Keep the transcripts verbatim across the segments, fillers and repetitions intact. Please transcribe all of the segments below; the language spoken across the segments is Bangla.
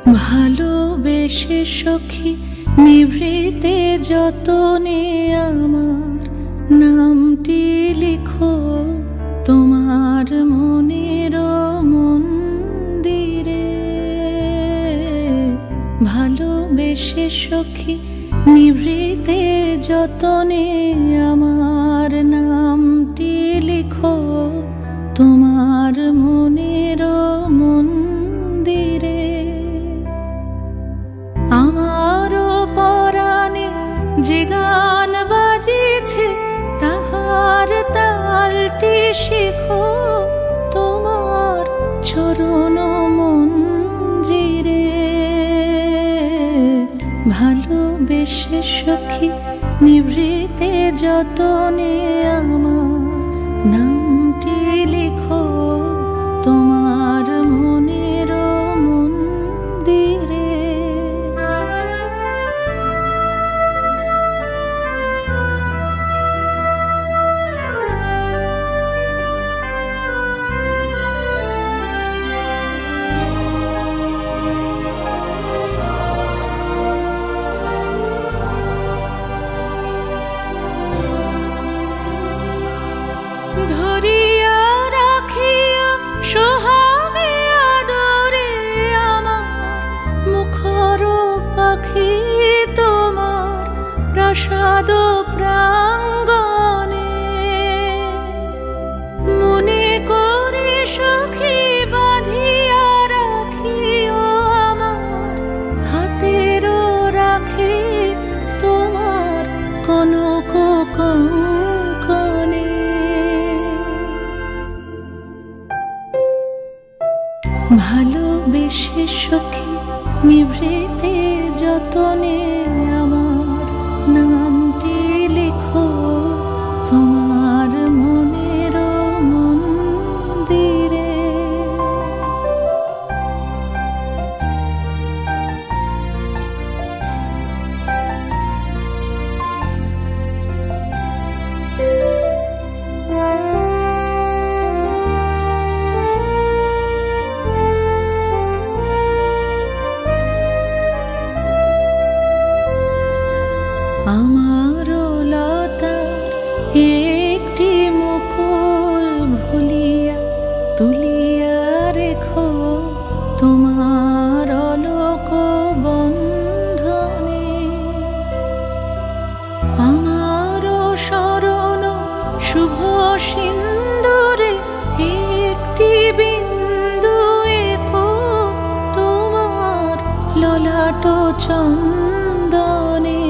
ভালোবেসে সখী নিভৃতে যতনে আমার নামটি লিখো তোমার মনের মন্দিরে। ভালোবেসে সখী নিভৃতে যতনে আমার নামটি লিখো তোমার মনের মন্দিরে। আমারও পরাণে যে গান বাজিছে তাহার তালটি শিখো তোমার চরণ মঞ্জিরে। ভালোবেসে সখী নিভৃতে যতনে আমার নামটি লিখো তোমার মনের মন্দিরে। ধরিয়া রাখিয়া সোহাগে আদরে আমার মুখর পাখি তোমার প্রাসাদ প্রাঙ্গণে। মনে করে সখী বাঁধিয়া রাখিও আমার হাতের রাখি তোমার কনক কঙ্কণে। ভালোবেসে সখী নিভৃতে যতনে আমার নামটি লিখো তোমার মনের মন্দিরে। আমারও লতার একটি মুকুল ভুলিয়া তুলিয়া রেখো তোমার অলোক বন্ধনে। আমারও শরণ শুভ সিন্দুরে একটি বিন্দু এঁকো তোমার ললাট চন্দনে।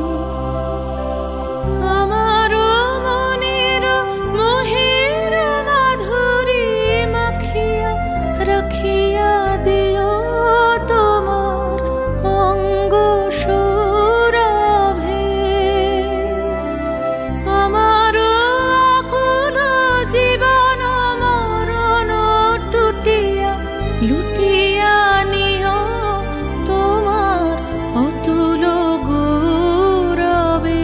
আমারও মনের মোহের মাধুরী মাখিয়া রাখিয়া দিও তোমার অঙ্গ সৌরভে। আমারও আকুল জীবন মরণ টুটিয়া লুটিয়া নিও তোমার অতুল গৌরবে।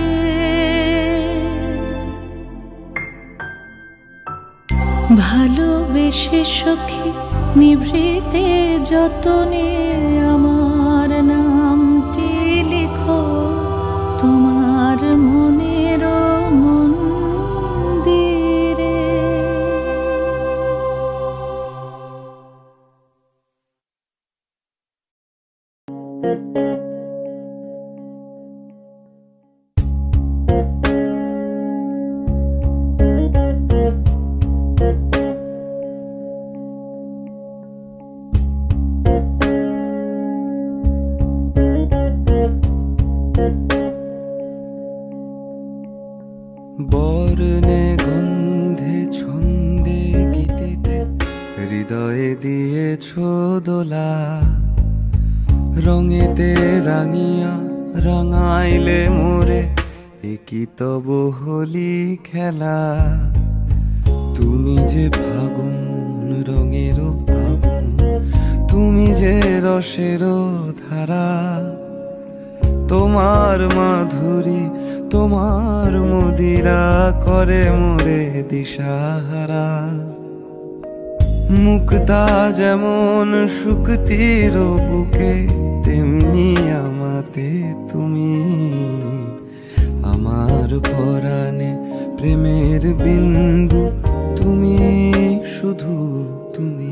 ভালোবেসে সখী নিভৃতে যতনে আমার নামটি লিখো তোমার মনের মন্দিরে। বর্ণে গন্ধে ছন্দে গীতিতে হৃদয়ে দিয়েছ দোলা। রঙেতে রাঙিয়া রাঙাইলে মোরে একই তব হোলি খেলা। তুমি যে ফাগুন রঙের ফাগুন, তুমি যে রসের ধারা। তোমার মাধুরী তোমার মদিরা করে মোরে দিশাহারা। মুক্তা যেমন শুকতির বুকে, তেমনি আমাতে তুমি। আমার পরাণে প্রেমের বিন্দু তুমি, শুধু তুমি।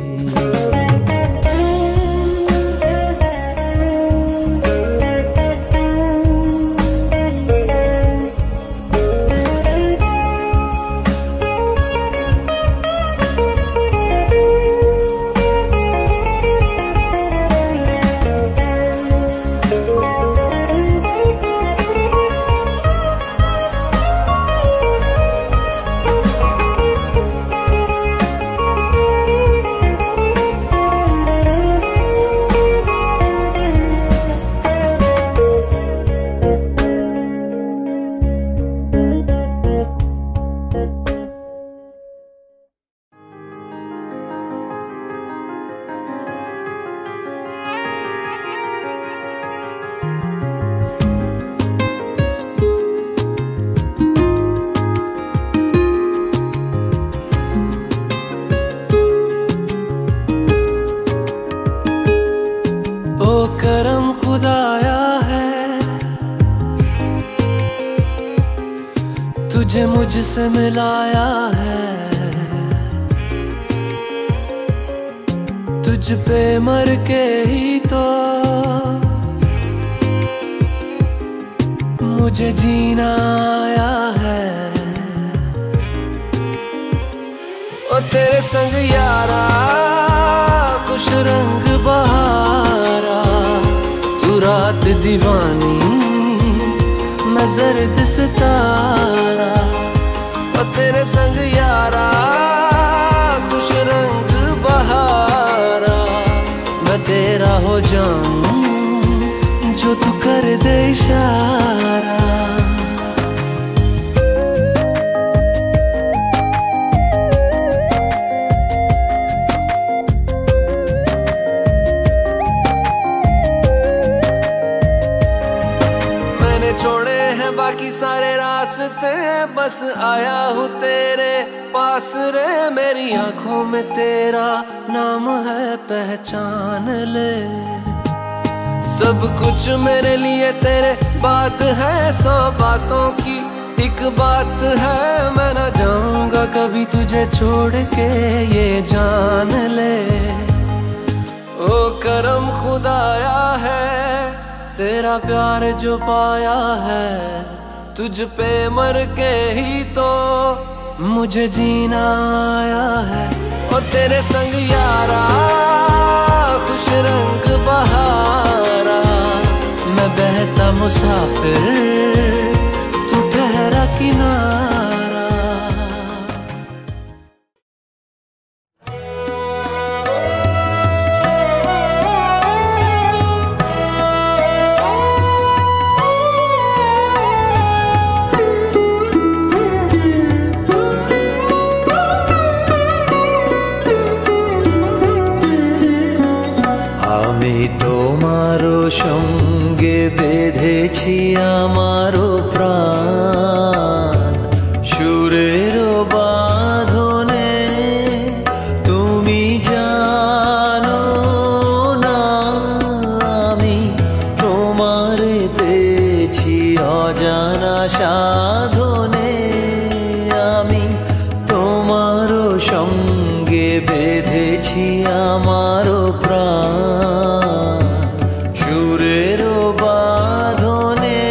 करम खुदाया है तुझे मुझसे मिलाया है, तुझ पे मर के ही तो मुझे जीना आया है। ओ तेरे संग यारा खुश रंग बहारा, तू रात दीवानी मैं जर्द सितारा। ओ तेरे संग यारा खुश रंग बहारा, मैं तेरा हो जाऊं जो तू कर दे इशारा। छोड़े हैं बाकी सारे रास्ते, बस आया हूँ तेरे पास रे। मेरी आंखों में तेरा नाम है, पहचान ले। सब कुछ मेरे लिए तेरे बात है, सौ बातों की एक बात है। मैं ना जाऊंगा कभी तुझे छोड़ के, ये जान ले। ओ करम खुदाया है तेरा प्यार जो पाया है, तुझ पे मर के ही तो मुझे जीना आया है। ओ तेरे संग यारा खुश रंग बहारा, मैं बहता मुसाफिर तू ठहरा किनारा। তোমারো সঙ্গে বেঁধেছি আমারো প্রাণ, সুরেরও বাঁধনে তুমি জানো না আমি তোমারে পেয়েছি অজানা সাধনে। আমি তোমারও সঙ্গে বেঁধেছি আমারো প্রাণ, সুরেরও বাঁধনে।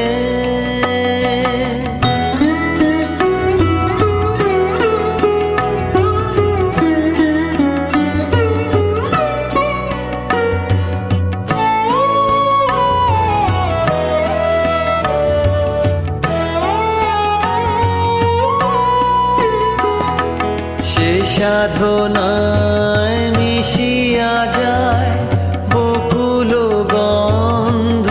সে সাধনায় মিশিয়া যায় বকুল গন্ধ,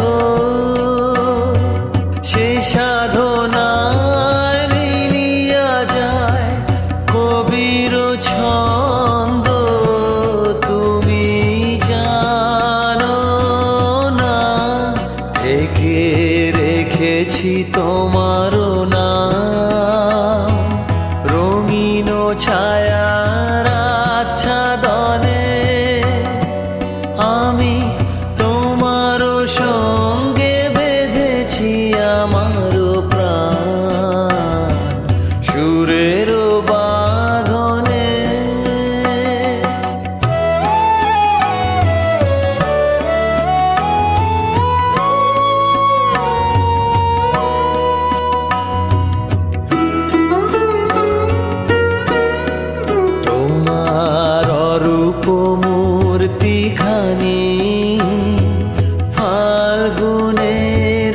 সে সাধনায় মিলিয়া যায় কবির ছন্দ। তুমি জানো না ঢেকে রেখেছি তোমারও নাম, রঙিন ছায়া রাত ঠানি ফাল্গুনের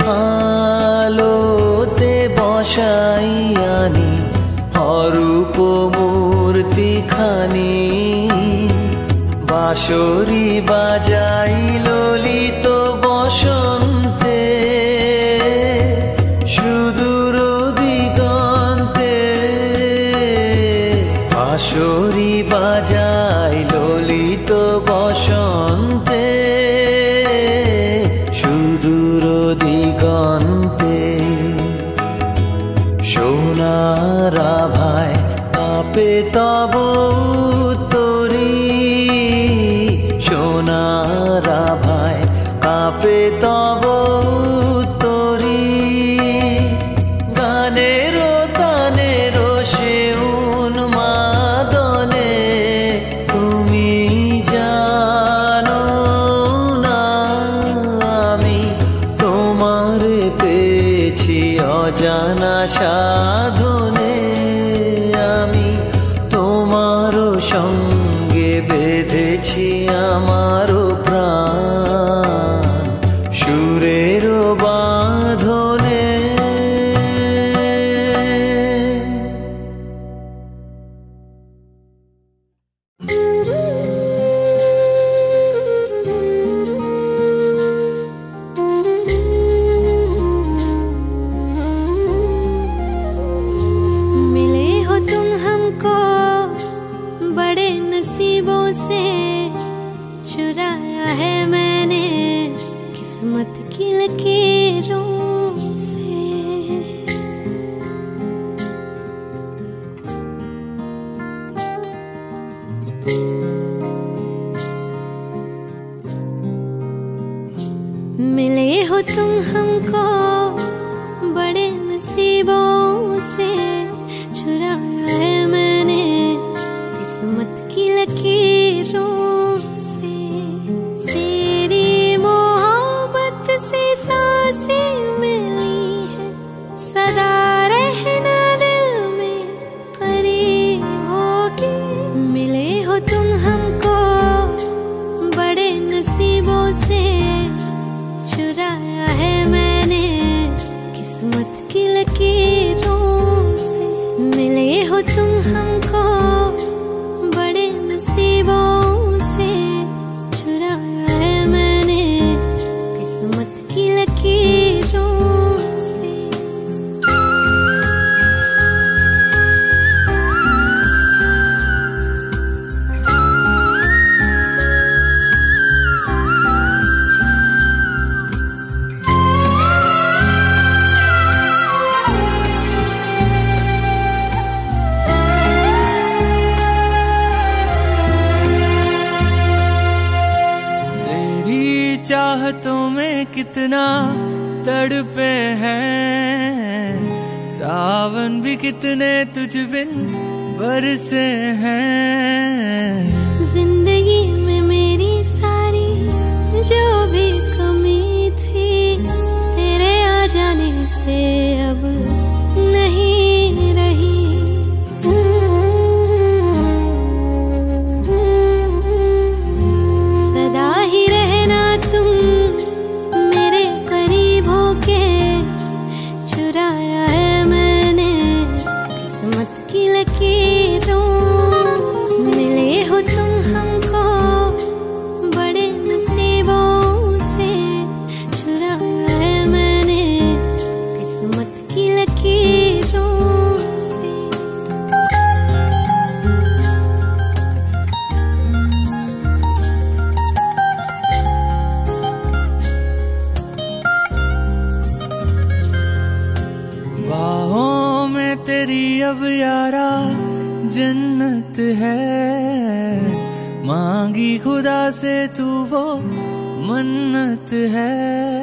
আলোতে বসাই আনি অরূপ মূর্তি খানি বাঁশরি বাজাই ললিত বসন্তে সুদূর দিগন্তে বাঁশরি বাজাই ললিত বসন্তে সুদূর দিগন্তে সোনার আভায় কাঁপে তব তরি সোনার আভায় কাঁপে তব তরি গানের তানের সে উন্মাদনে তুমি জানো না আমি তোমার পেয়েছি অজানা সাধনে আমি তোমার সঙ্গে বেঁধেছি আমার প্রাণ সুরের বাঁধনে मिले हो तुम हमको बड़े नसीबों से चुराया है मैंने किस्मत की लकीरों से मिले हो तुम हमको बड़े नसीबों से चुराया है मैंने किस्मत की लकीरों से तेरी मोहब्बत से सांसें मिली है सदा रहना दिल में करीब होगी मिले हो तुम हमको बड़े नसीबों से चुराया है मैंने किस्मत की लकीरों से मिले हो तुम हमको बड़े नसीबों से चुराया है मैंने किस्मत की लकीरों से चाहतों में कितना तड़पे हैं सावन भी कितने तुझ बिन बरसे हैं जिंदगी में मेरी सारी जो भी कमी थी तेरे आ जाने से अब नहीं रही सदा ही रहना तुम मेरे करीब होके चुराया है मैंने किस्मत की लकीरों से। मिले हो तुम हमको बड़े नसीबों से चुराया है मैंने किस्मत की लकीरों से। बाहों में तेरी अब यारा जन्नत है मांगी खुदा से तू वो मन्नत है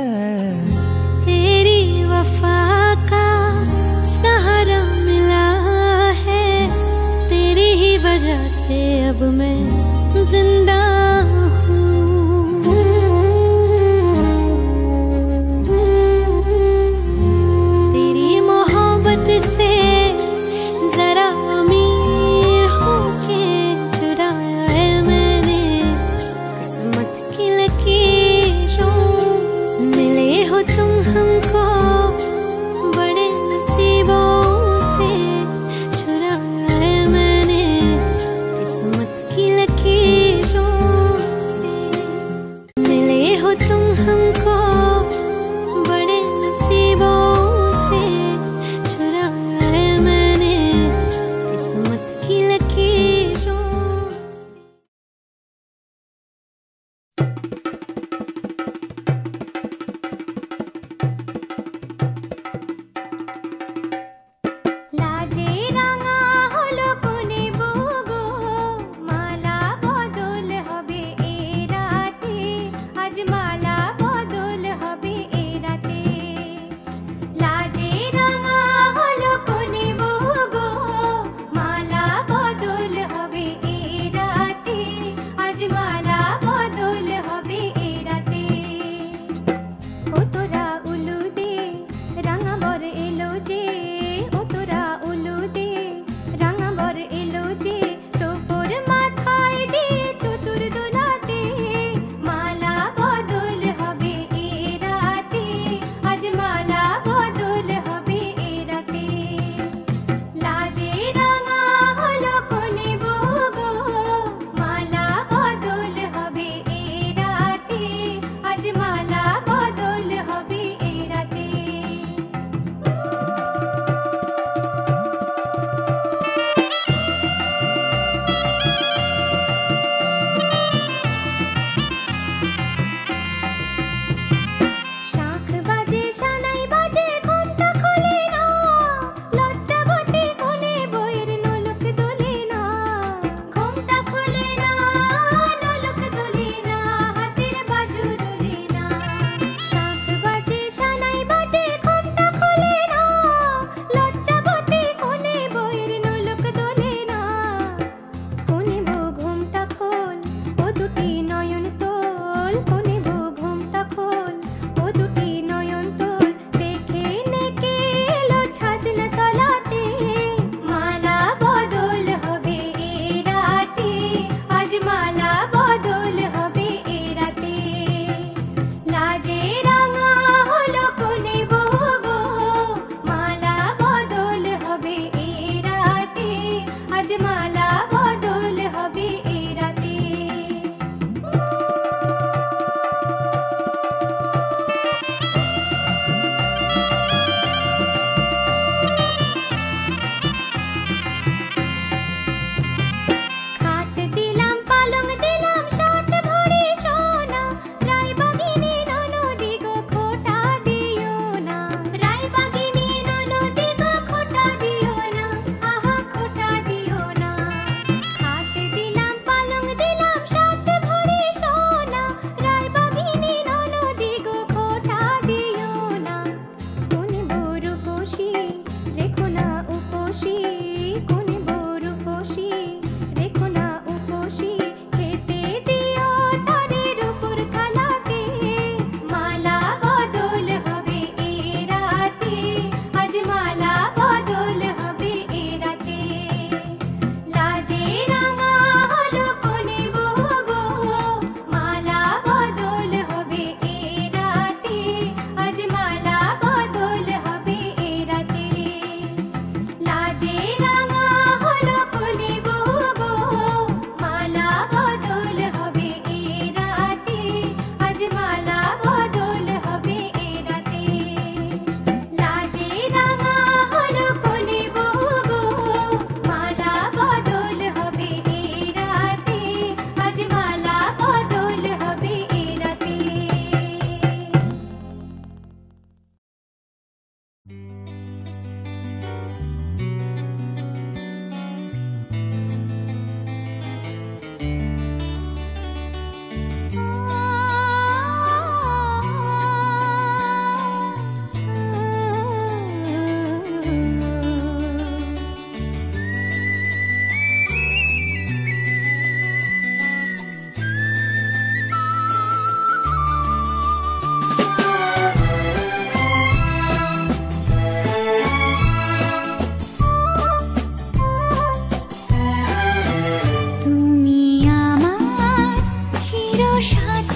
तेरी वफा का सहारा मिला है तेरी ही वजह से अब मैं जिंदा हूँ तेरी मोहब्बत से जरा अमीर होके चुराया है मैंने किस्मत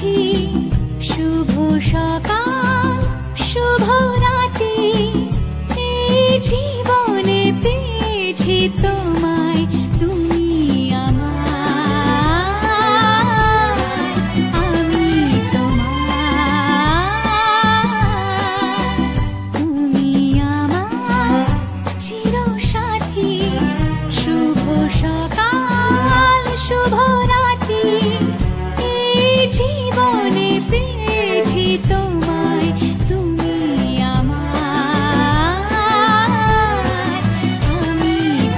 সাথী শুভ সকাল শুভ রাতি এই জীবনে পেয়েছি তোমায় তুমি আমার আমি তোমার তুমি আমার চিরসাথী শুভ সকাল শুভ রাতি এই জীবনে পেয়েছি তোমায় তুমি আমার আমি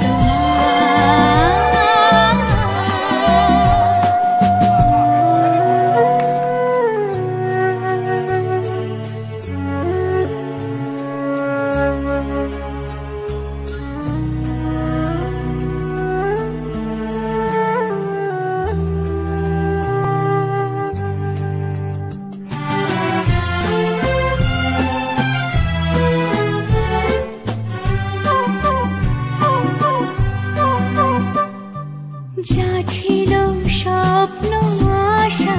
যা ছিল স্বপ্ন আশা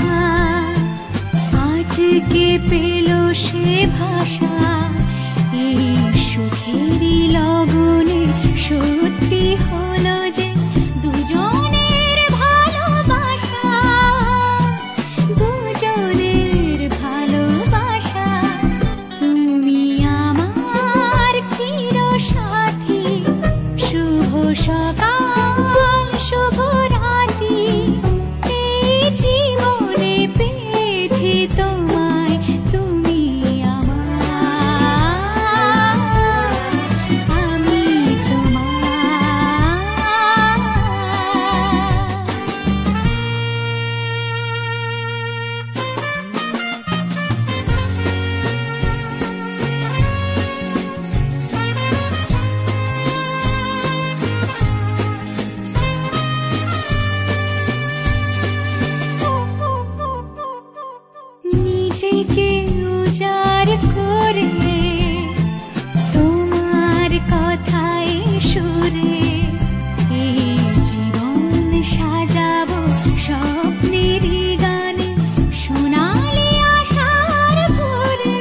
আজকে পেল সে ভাষা এই সুখেরই লগনে সত্যি হলো যে দুজনের ভালোবাসা দুজনের ভালোবাসা তুমি আমার চিরসাথী শুভ সকাল শুভ রাতি এই জীবনে পেয়েছি তোমায় তুমি আমার আমি নিজেকে উজাড় করে তোমার কথায় সুরে এই জীবন সাজাবো স্বপ্নেরই গানে সোনালি আশার ভোরে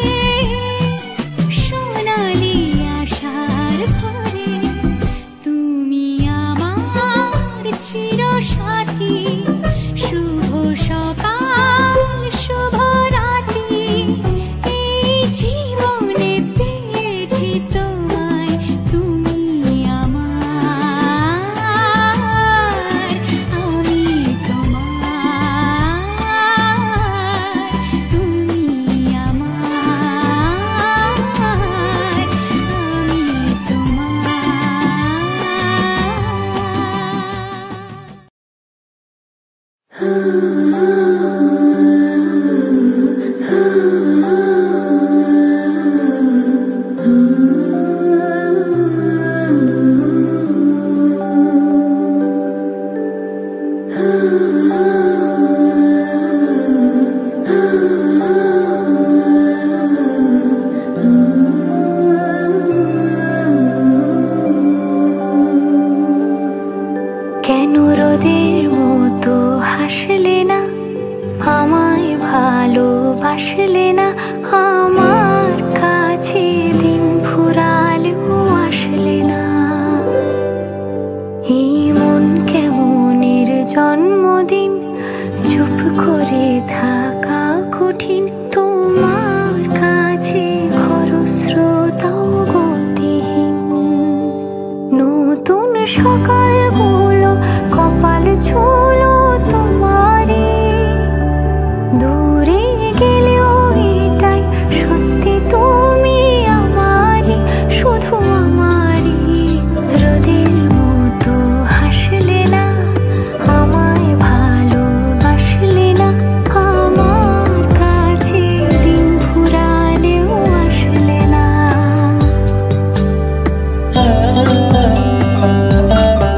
সোনালি আশার ভোরে তুমি আমার চিরসাথী শুভ সকাল শুভ রাতি এই জীবনে পেয়েছি তোমায় তুমি আমার আমি তোমার তুমি আমার আমি কেন রোদের মতো হাসলে না আমায় ভালোবাসলে না আমার কাছে দিন ফুরালেও আসলে না এই মন কেমনের জন্মদিন চুপ করে থাকা কঠিন তোমার কাছে খরস্রোতাও গতিহীন নতুন সকালগুলো কপাল ছুলো তোমারই দূরে গেলেও এটাই সত্যি তুমি আমারই শুধু আমারই রোদের মতো হাসলে না আমায় ভালোবাসলে না আমার কাছে দিন ফুরালেও আসলে না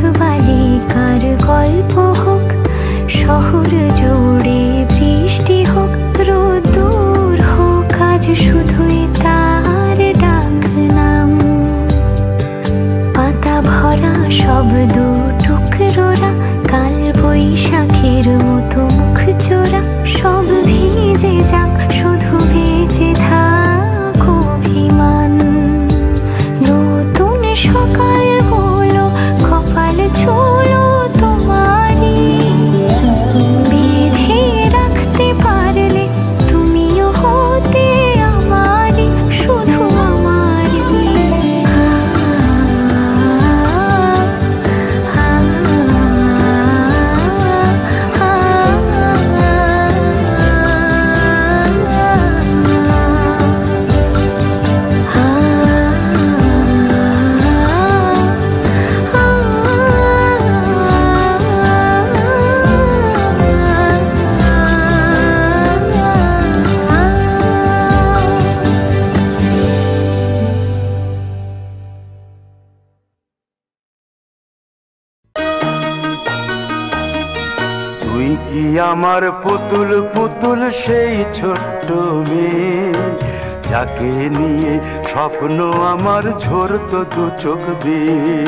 বালিকার গল্প হোক, শহর জুড়ে বৃষ্টি হোক, রোদ্দুর হোক, আজ শুধুই তার ডাক নাম। পাতা ভরা শব্দ টুকরোরা, কাল বৈশাখের মতো মুখ চোরা, সব ভিজে যাক, শুধু বেঁচে থাক অভিমান। নতুন সকালগুলো কপাল ছুলো তোমারই, বেঁধে রাখতে পারলে তুমিও হতে আমারই, শুধু আমারই। তুই কি আমার পুতুল পুতুল সেই ছোট্ট মেয়ে, যাকে নিয়ে স্বপ্ন আমার ঝরতো দু চোখ বেয়ে।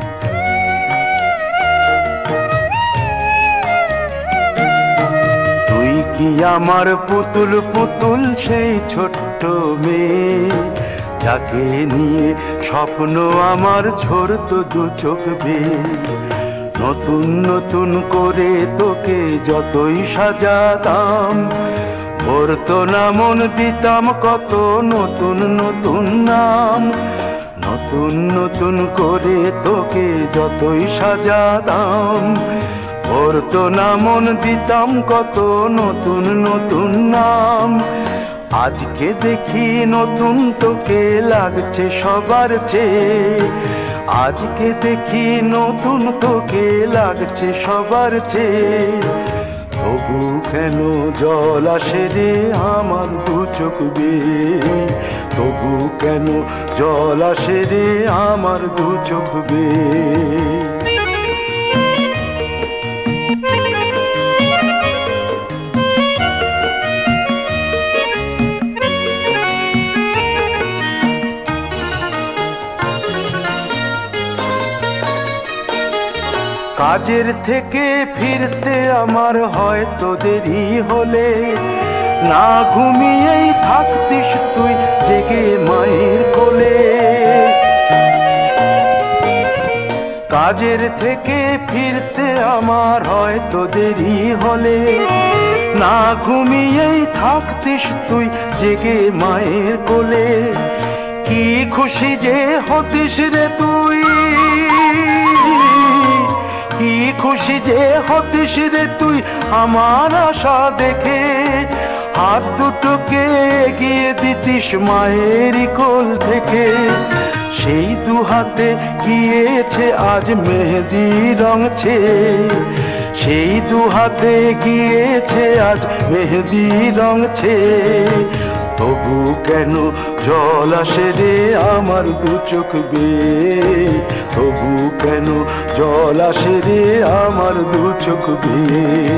তুই কি আমার পুতুল পুতুল সেই ছোট্ট মেয়ে, যাকে নিয়ে স্বপ্ন আমার ঝরতো দু চোখ বেয়ে। নতুন নতুন করে তোকে যতই সাজাতাম, ভরতো না মন, দিতাম কত নতুন নতুন নাম। নতুন নতুন করে তোকে যতই সাজাতাম, ভরতো না মন, দিতাম কত নতুন নতুন নাম। আজকে দেখি নতুন তোকে লাগছে সবার চেয়ে, আজকে দেখি নতুন তোকে লাগছে সবার চেয়ে। তবু কেন জল আসে রে আমার দু চোখ বেয়ে, তবু কেন জল আসে রে আমার দু চোখ বেয়ে। কাজের থেকে ফিরতে আমার হয়তো দেরি হলে, না ঘুমিয়েই থাকতিস তুই জেগে মায়ের কোলে। কাজের থেকে ফিরতে আমার হয়তো দেরি হলে, না ঘুমিয়েই থাকতিস তুই জেগে মায়ের কোলে। কি খুশি যে হতিস রে তুই, কি খুশি যে হতিস রে তুই আমার আশা দেখে। হাত দুটোকে এগিয়ে দিতিস মায়েরই কোল থেকে, সেই দু হাতে গিয়েছে আজ মেহেদি রঙছে, সেই দু হাতে গিয়েছে আজ মেহেদি রঙছে। তবু কেন জল আসে রে আমার দু চোখ বেয়ে, তবু কেন জল আসে রে আমার দু চোখ বেয়ে।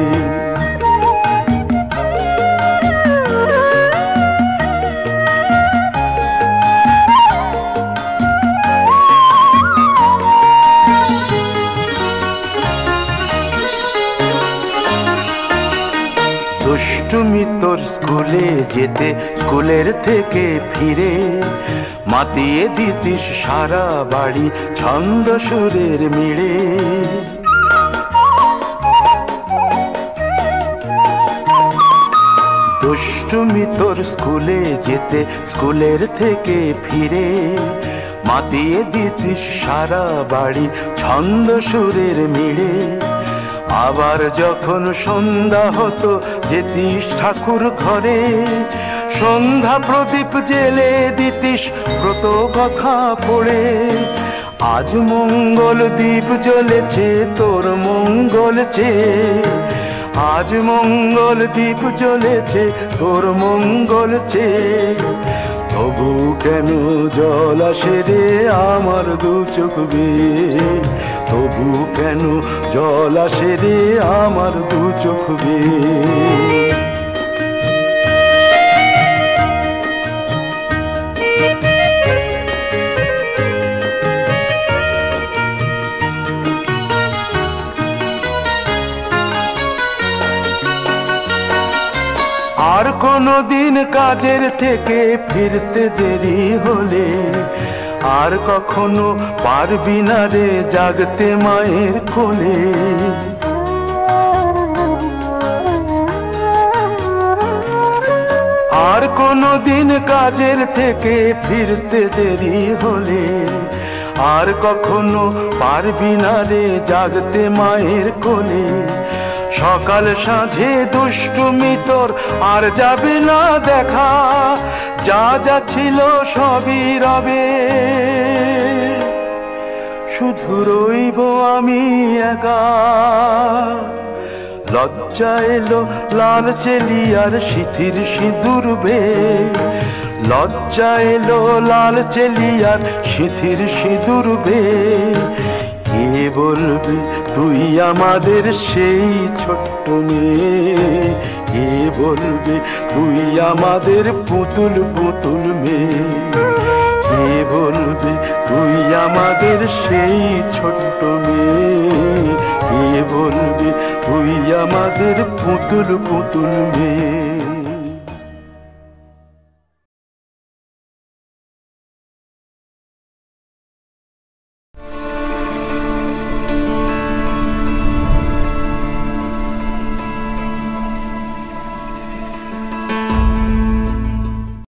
দুষ্টুমি তোর স্কুলে যেতে, স্কুলের থেকে ফিরে মাতিয়ে দিতিস সারা বাড়ি ছন্দ সুরের মিড়ে। দুষ্টুমি তোর স্কুলে যেতে, স্কুলের থেকে ফিরে মাতিয়ে দিতিস সারা বাড়ি ছন্দ সুরের মিড়ে। আবার যখন সন্ধ্যা হতো যেতিস ঠাকুর ঘরে, সন্ধ্যা প্রদীপ জেলে দিতিস ব্রত কথা পড়ে। আজ মঙ্গল দ্বীপ জ্বলেছে তোর মঙ্গল চেয়ে, আজ মঙ্গল দ্বীপ জ্বলেছে তোর মঙ্গল চেয়ে। তবু কেন জল আসে রে আমার দু চোখ বেয়ে, তবু তবু কেন জল আসে রে আমার দু চোখ বেয়ে। আর কোনো দিন কাজের থেকে ফিরতে দেরি হলে আর কখনো পারবি না রে জাগতে মায়ের কোলে। আর কোনো দিন কাজের থেকে ফিরতে দেরি হলে আর কখনো পারবি না রে জাগতে মায়ের কোলে। সকাল সাঁঝে দুষ্টুমি তোর আর যাবে না দেখা, যা যা ছিল সবই রবে, শুধু রইব আমি একা। লজ্জা এলো লাল চেলিয়ার সিথির সিঁদুর বে, লজ্জা এলো লাল চেলিয়ার সিথির সিঁদুর বে। কে বলবে তুই আমাদের সেই ছোট্ট মেয়ে, কে বলবে তুই আমাদের পুতুল পুতুল মেয়ে, কে বলবে তুই আমাদের সেই ছোট্ট মেয়ে, কে বলবে তুই আমাদের পুতুল পুতুল মেয়ে।